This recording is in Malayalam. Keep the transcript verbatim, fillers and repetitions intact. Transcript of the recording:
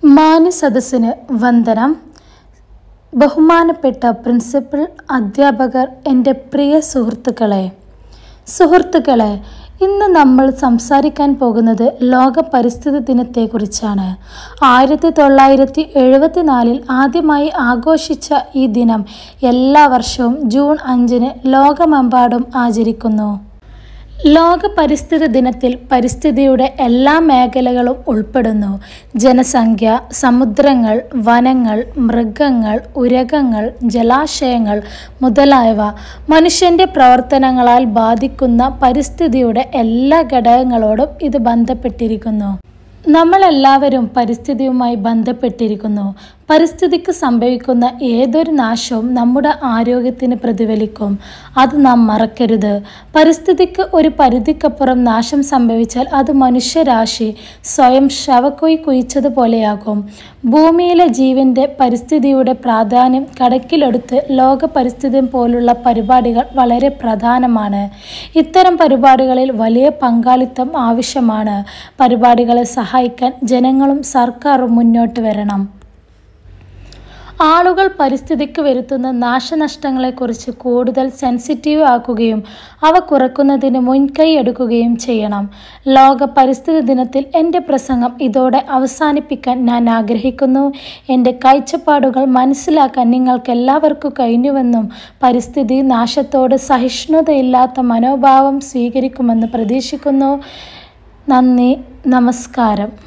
മാന്യ സദസ്സിന് വന്ദനം. ബഹുമാനപ്പെട്ട പ്രിൻസിപ്പൽ, അധ്യാപകർ, എൻ്റെ പ്രിയ സുഹൃത്തുക്കളെ സുഹൃത്തുക്കളെ ഇന്ന് നമ്മൾ സംസാരിക്കാൻ പോകുന്നത് ലോക പരിസ്ഥിതി ദിനത്തെക്കുറിച്ചാണ്. ആയിരത്തി തൊള്ളായിരത്തി എഴുപത്തി നാലിൽ ആദ്യമായി ആഘോഷിച്ച ഈ ദിനം എല്ലാ വർഷവും ജൂൺ അഞ്ചിന് ലോകമെമ്പാടും ആചരിക്കുന്നു. ലോക പരിസ്ഥിതി ദിനത്തിൽ പരിസ്ഥിതിയുടെ എല്ലാ മേഖലകളും ഉൾപ്പെടുന്നു. ജനസംഖ്യ, സമുദ്രങ്ങൾ, വനങ്ങൾ, മൃഗങ്ങൾ, ഉരകങ്ങൾ, ജലാശയങ്ങൾ മുതലായവ മനുഷ്യൻ്റെ പ്രവർത്തനങ്ങളാൽ ബാധിക്കുന്ന പരിസ്ഥിതിയുടെ എല്ലാ ഘടകങ്ങളോടും ഇത് ബന്ധപ്പെട്ടിരിക്കുന്നു. നമ്മളെല്ലാവരും പരിസ്ഥിതിയുമായി ബന്ധപ്പെട്ടിരിക്കുന്നു. പരിസ്ഥിതിക്ക് സംഭവിക്കുന്ന ഏതൊരു നാശവും നമ്മുടെ ആരോഗ്യത്തിന് പ്രതിഫലിക്കും. അത് നാം മറക്കരുത്. പരിസ്ഥിതിക്ക് ഒരു പരിധിക്കപ്പുറം നാശം സംഭവിച്ചാൽ അത് മനുഷ്യരാശി സ്വയം ശവക്കുഴി കുഴിച്ചതുപോലെയാകും. ഭൂമിയിലെ ജീവൻ്റെ പരിസ്ഥിതിയുടെ പ്രാധാന്യം കണക്കിലെടുത്ത് ലോക പരിസ്ഥിതി പോലുള്ള പരിപാടികൾ വളരെ പ്രധാനമാണ്. ഇത്തരം പരിപാടികളിൽ വലിയ പങ്കാളിത്തം ആവശ്യമാണ്. പരിപാടികളെ സഹായിക്കാൻ ജനങ്ങളും സർക്കാരും മുന്നോട്ട് വരണം. ആളുകൾ പരിസ്ഥിതിക്ക് വരുത്തുന്ന നാശനഷ്ടങ്ങളെക്കുറിച്ച് കൂടുതൽ സെൻസിറ്റീവ് ആക്കുകയും അവ കുറയ്ക്കുന്നതിന് മുൻകൈ എടുക്കുകയും ചെയ്യണം. ലോക പരിസ്ഥിതി ദിനത്തിൽ എൻ്റെ പ്രസംഗം ഇതോടെ അവസാനിപ്പിക്കാൻ ഞാൻ ആഗ്രഹിക്കുന്നു. എൻ്റെ കാഴ്ചപ്പാടുകൾ മനസ്സിലാക്കാൻ നിങ്ങൾക്കെല്ലാവർക്കും കഴിഞ്ഞുവെന്നും പരിസ്ഥിതി നാശത്തോട് സഹിഷ്ണുതയില്ലാത്ത മനോഭാവം സ്വീകരിക്കുമെന്ന് പ്രതീക്ഷിക്കുന്നു. നന്ദി, നമസ്കാരം.